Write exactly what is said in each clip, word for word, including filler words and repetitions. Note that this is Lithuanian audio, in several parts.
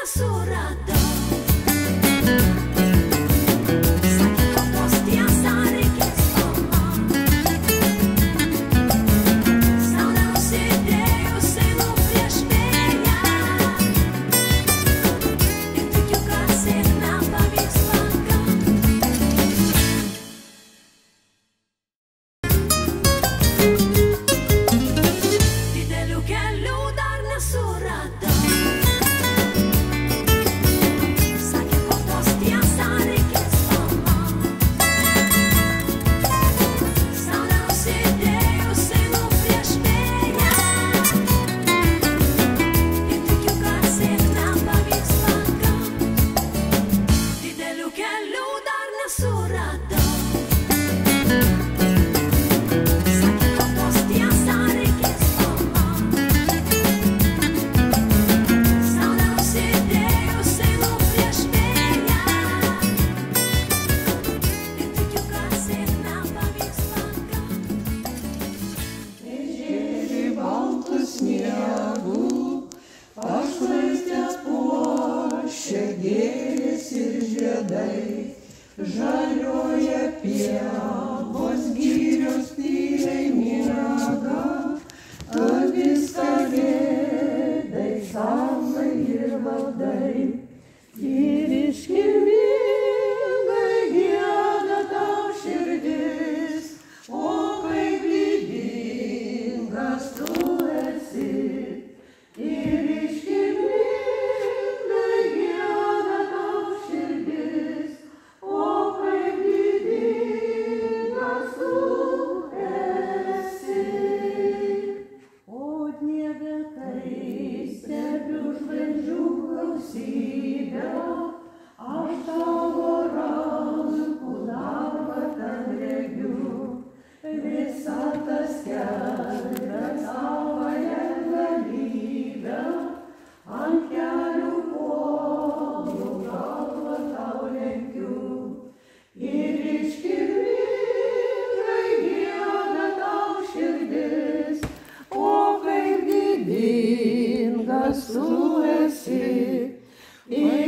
nesuradau. Žalioje pievos girios tyliai miega, avis kalėdai, salai ir valdai. Ir iškilmingai gieda tau širdis, o kaip didingas tu esi. Ir iškilmingai gieda tau širdis, o kaip didingas tu esi. O Dieve, kai stebiu žvaigždžių gausybę, aš tavo rankų darbą ten regiu. Visatas skelbia savąją galybę, ant kelių kojų galvą tau lenkiu. Ir iškilmingai gieda tau širdis, o kaip didingas tu esi. Ir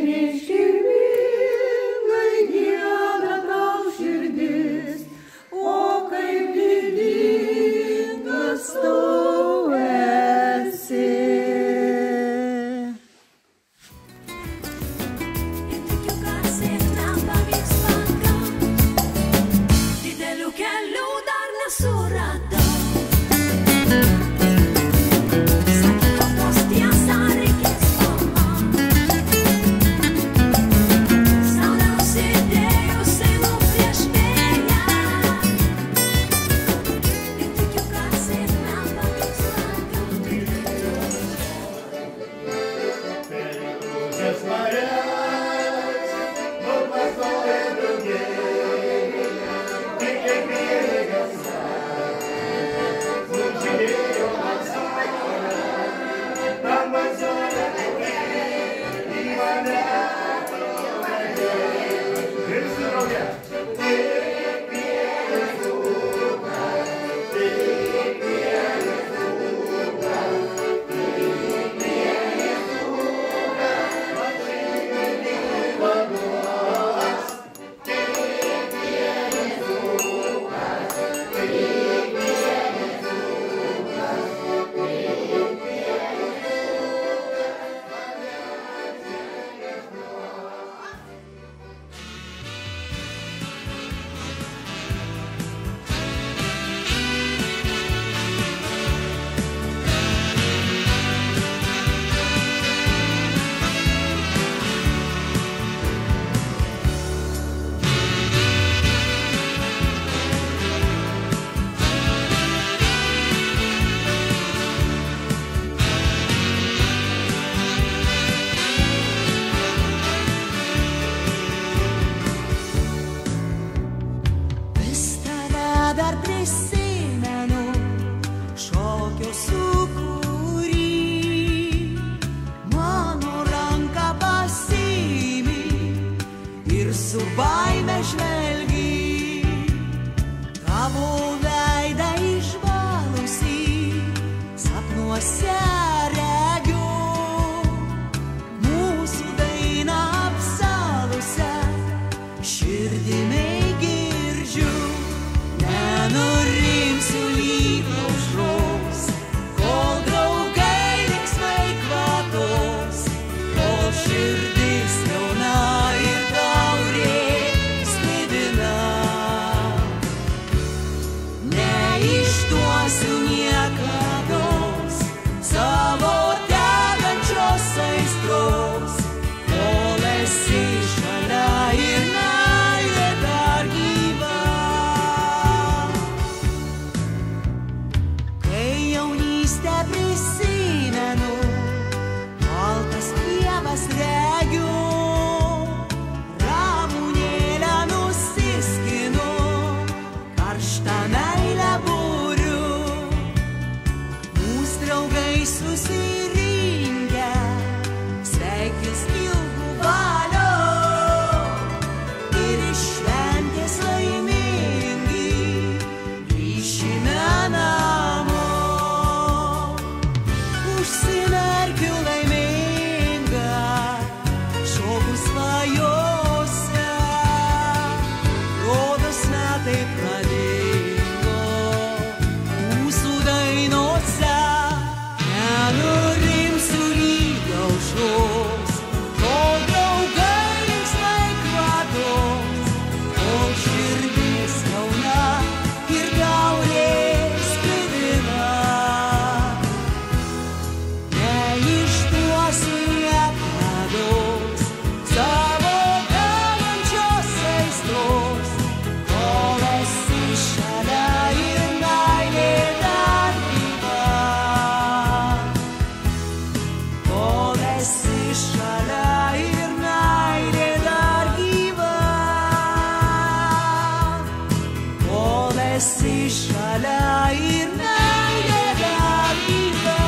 iškilmingai gieda tau širdis, o kaip didingas tu esi. Ir tikiu, kad sėkmę pavyks pagaut, didelių kelių dar nesuradau. Regiu mūsų širdis jauna ir taurė sklidina. Neišduosiu niekados savo degančios aistros, kol esi šalia ir meilė dar gyva. Kai jaunystę prisimenu, baltas pievas regiu, ramunėlę nusiskinu, karštą meilę buriu. Mūsų draugai susirinkę sveikins ilgų valių ir iš šventės laimingi grįšime namo. Užsimerkiu laiminga šoku svajose, rodos metai pradingo mūsų dainose. Nenurimsiu lyg aušros, kol draugai linksmai kratos, kol širdis jauna ir taurė sklidina. Neišduosiu niekados savo degančios aistros, kol esi šalia ir meilė dar gyva. Kol esi šalia ir meilė dar gyva. Kol esi šalia ir meilė dar gyva.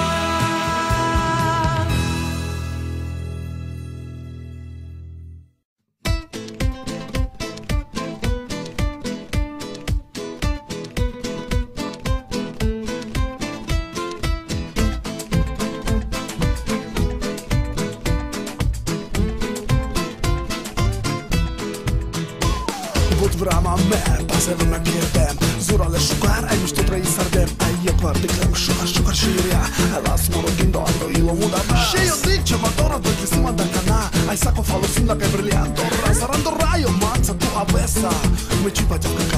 Vot vrama me, pasel meg kérdem, zura le sokár, egy most tudra is szerdem. Egy partiklem, soha sokat sírja, elász morogin daldo ilo mudama. Se io dice, ma dora doi che si manda canà, ai sacco fallo sinda che brillando, razarando raio, mazza tu avessa, come ci faccia